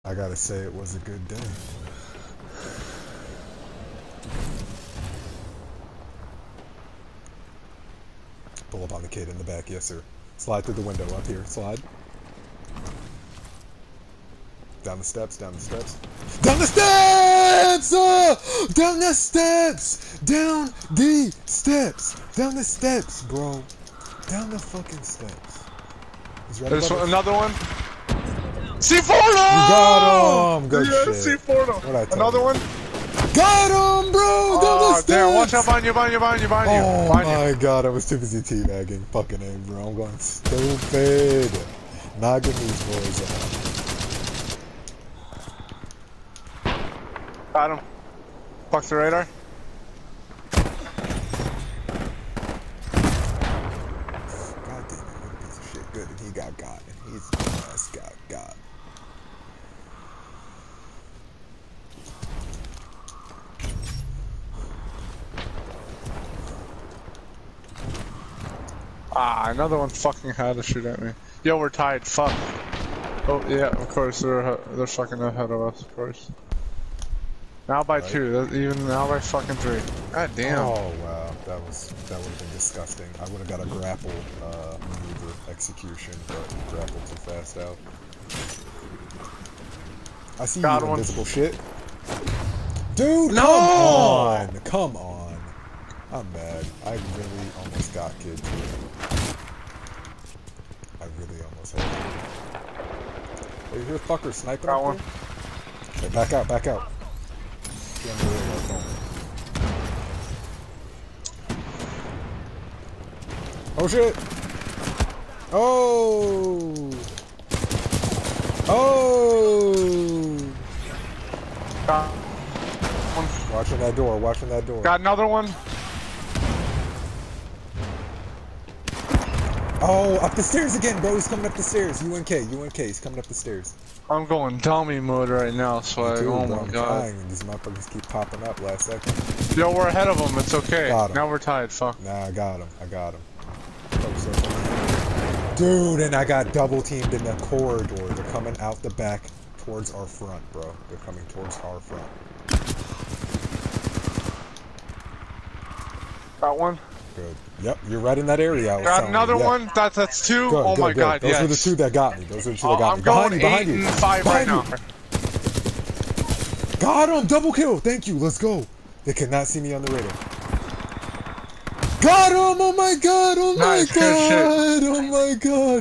I gotta say it was a good day. Pull up on the kid in the back, yes sir. Slide through the window up here, slide. Down the steps, down the steps. Down the steps! Down the steps! Down the steps! Down the steps, bro. Down the fucking steps. He's right There's above us. another one. C4! You got him! Good yes, shit. C4. Another one. Got him, bro! Down the steps! Damn, watch out behind you, behind you, behind you, behind you. Oh Behind my god, I was too busy teabagging. Fucking A, bro. I'm going stupid. Knocking these boys out. Got him. Fuck the radar. God damn it, what a piece of shit. Good, and he got got. And he's the last got. Ah, another one fucking had to shoot at me. Yo, we're tied. Fuck. Oh yeah, of course they're fucking ahead of us, of course. Now by right. 2. Even now by fucking 3. God damn. Oh wow, that would have been disgusting. I would have got a grapple maneuver execution, but he grappled too fast out. I see Got you, one. invisible shit. Dude, No! Come on. I'm mad. I really almost got kid too. I really almost had him. Hey, here, fucker, sniping Got up one. there? Hey, back out, back out. Get on the radar phone. Oh shit! Oh! Oh! Got one. Watching that door, watching that door. Got another one. Oh, up the stairs again, bro. He's coming up the stairs. UNK, he's coming up the stairs. I'm going dummy mode right now, so Me too, oh bro, my I'm god. trying, and these motherfuckers keep popping up last second. Yo, we're ahead of them, it's okay. Got him. Now we're tied, fuck. Nah, I got him. Dude, and I got double teamed in the corridor. They're coming out the back towards our front, bro. They're coming towards our front. Got one. Good. Yep, you're right in that area. I was Got telling another you. Yeah. one. That's 2. Good, Oh good, my good. god, Those yes. were the 2 that got me. Those are the 2 that got I'm me. going Behind 8 you, and 5 right now. Got him! Double kill! Thank you, let's go. They cannot see me on the radar. Got him! Oh my god! Oh my Nice, good god! Oh my god!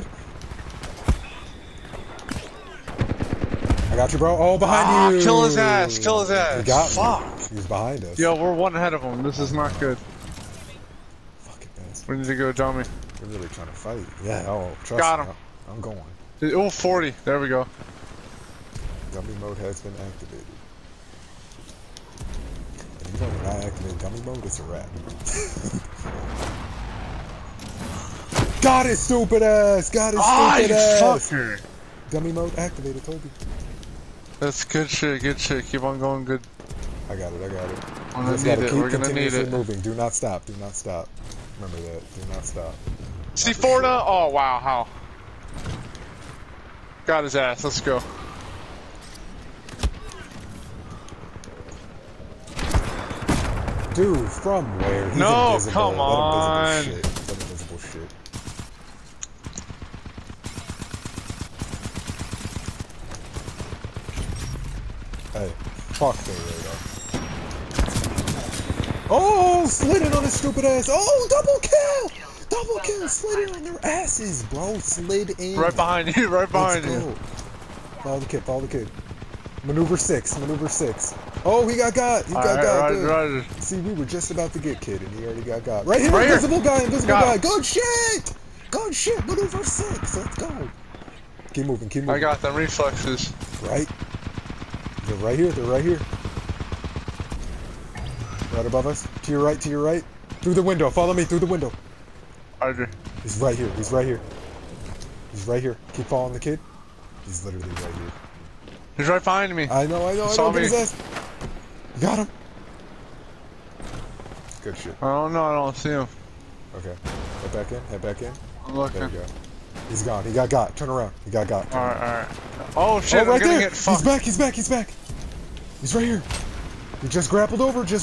I got you, bro. Oh, behind you! Kill his ass, kill his ass. He got Fuck. me. He's behind us. Yo, we're 1 ahead of him. This is not good. Fucking bastard. We need to go dummy. We're really trying to fight. Yeah, oh, trust Got me. him. I'm going. Oh, 40. There we go. Dummy mode has been activated. And you know when I activate dummy mode, it's a wrap. Got it, stupid ass! Got it, stupid ass! Fucker. Dummy mode activated, told you. That's good shit, good shit. Keep on going good. I got it, I got it. We're You gonna just need gotta it, keep we're gonna need continuously it. moving. Do not stop, do not stop. Remember that, do not stop. C4 to? Oh, wow, how? Got his ass, let's go. Dude, from where? He's No, invisible. come That on. invisible shit. That invisible shit. Hey, fuck the radar. Oh, slid in on his stupid ass. Oh, double kill! Double kill, slid in on their asses, bro. Slid in. Right behind you, right behind Let's you. go. Follow the kid, follow the kid. Maneuver 6, maneuver 6. Oh, he got got. He got got. Good. Right. See, we were just about to get kid, and he already got got. Right here, Right here. invisible guy, invisible Got guy. him. Good shit! Good shit, maneuver 6. Let's go. Keep moving, keep moving. I got them reflexes. Right? They're right here, they're right here. Right above us. To your right, to your right. Through the window, follow me, through the window. Roger. He's right here, he's right here. He's right here. Keep following the kid. He's literally right here. He's right behind me. I know, Saw get me. his ass. Got him. Good shit. I don't know, I don't see him. Okay. Head back in, head back in. I'm There looking. we go. He's gone. He got. Turn around. He got. Alright. Oh shit, Oh, right I'm gonna there. get fucked. He's back. He's right here. He just grappled over. We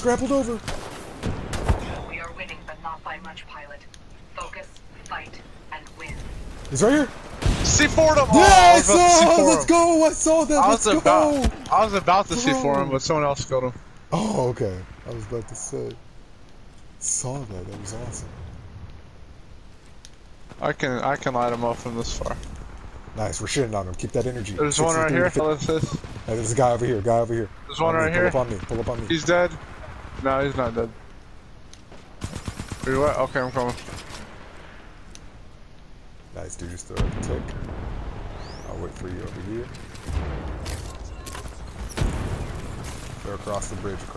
are winning, but not by much, pilot. Focus, fight, and win. He's right here. C4'd him! Yeah, I was about to C4 let's him. go. I saw that. Let's go. I was about to Bro. C4 him, but someone else killed him. Oh, okay. I was about to say. Saw that. That was awesome. I can light him up from this far. Nice. We're shitting on him. Keep that energy. There's one right here. Let's this. Hey, there's a guy over here. There's one right here. Pull up on me. He's dead. No, he's not dead. Are you what? Okay, I'm coming. Nice, dude. Just throw up a tick. I'll wait for you over here. They're across the bridge.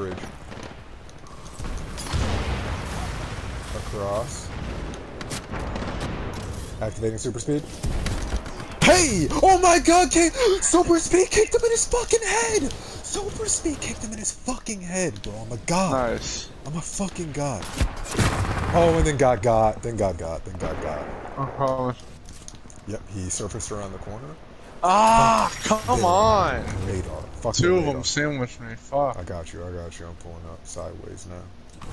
Across. Activating super speed. Hey! Oh my god! Super speed kicked him in his fucking head! Super speed kicked him in his fucking head, bro. I'm a god. Nice. I'm a fucking god. Oh, and then God got. I'm coming. Yep, he surfaced around the corner. Ah, come on! Radar. Fuck Two the of radar. them sandwiched me. Fuck. I got you. I'm pulling up sideways now.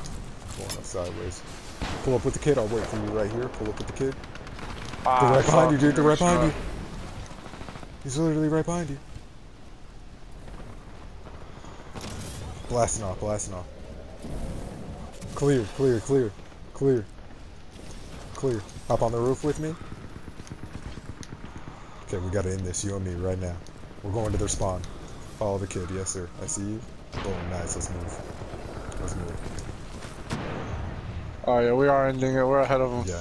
Pull up with the kid. I'll wait for you right here. Pull up with the kid. They're right behind you, dude. They're right behind you. He's literally right behind you. Blasting off. Clear. Hop on the roof with me. Okay, we gotta end this, you and me, right now. We're going to their spawn. Follow the kid. Yes, sir. I see you. Boom. Nice. Let's move. Oh yeah, we are ending it. We're ahead of them. Yeah.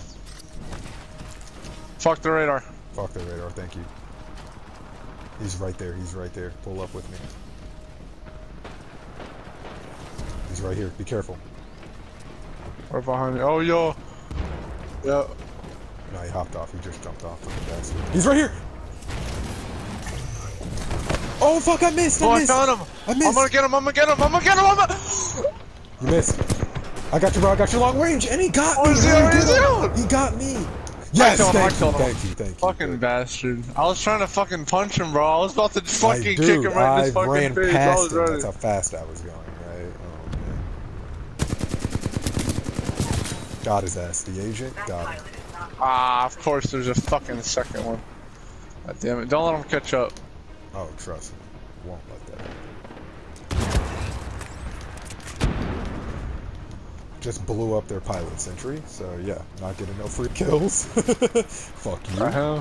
Fuck the radar. Thank you. He's right there. Pull up with me. He's right here. Be careful. We're behind me. Oh, yo. Yeah. No, he hopped off. He just jumped off. He's right here. Oh fuck! I missed. I found him. I'm gonna get him. You missed. I got you, bro. I got you long range, and he got me. He got me. Yes, thank you. Fucking bastard. I was trying to fucking punch him, bro. I was about to fucking kick him right in his fucking ran face. Past him. That's how fast I was going, right? Oh, man. Got his ass. The agent got him. Ah, of course there's a fucking second one. God damn it. Don't let him catch up. Oh, trust me. Won't let that happen. Just blew up their pilot sentry, so yeah, not getting no free kills. Fuck you.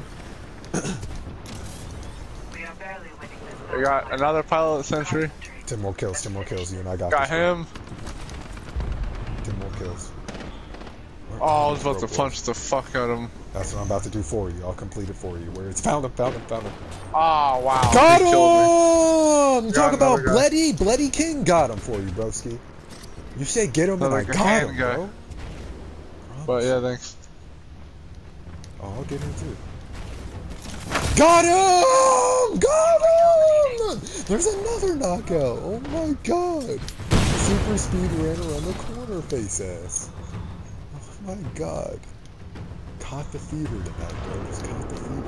We got another pilot sentry. 10 more kills, you and I got Got this him. 10 more kills. Oh, I was about to punch the fuck out of him. That's what I'm about to do for you. I'll complete it for you. Where it's found him. Oh, wow. Got He killed me. him! Talk about Bloody King got him for you, broski. You say get him and I got him, bro. But yeah, thanks. Oh, I'll get him too. Got him! There's another knockout. Oh my god. Super speed ran around the corner, face ass. Oh my god. Caught the fever tonight, bro. Just caught the fever.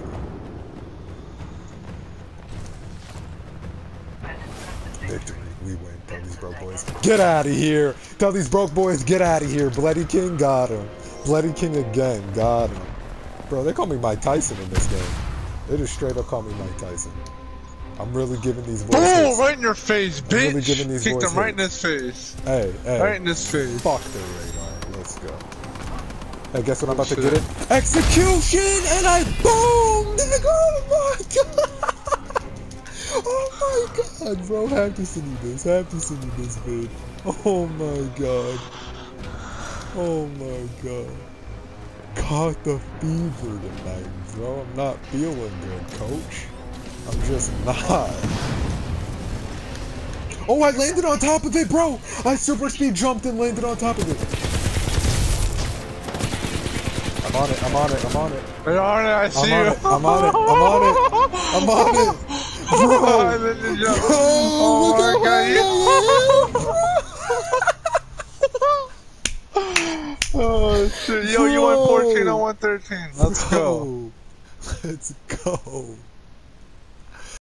Victory. We win. Tell these broke boys, get out of here. Tell these broke boys, get out of here. Bloody King got him. Bloody King again. Got him. Bro, they call me Mike Tyson in this game. They just straight up call me Mike Tyson. I'm really giving these boys hits. Right in your face, bitch! Really giving these Kicked boys him right in hits. his face. Hey. Right in his face. Fuck the radar. Let's go. Hey, guess what I'm about to get it? Execution! And I boom! Nigga! Oh my god, bro. Have to send you this, vid. Oh my god. Oh my god. Caught the fever tonight, bro. I'm not feeling good, coach. I'm just not. Oh, I landed on top of it, bro. I super speed jumped and landed on top of it. I'm on it. You're on it, I see you. I'm on it. Bro, Oh my god. Oh shit. Yo, you won 14, I won 13. Let's go. Let's go.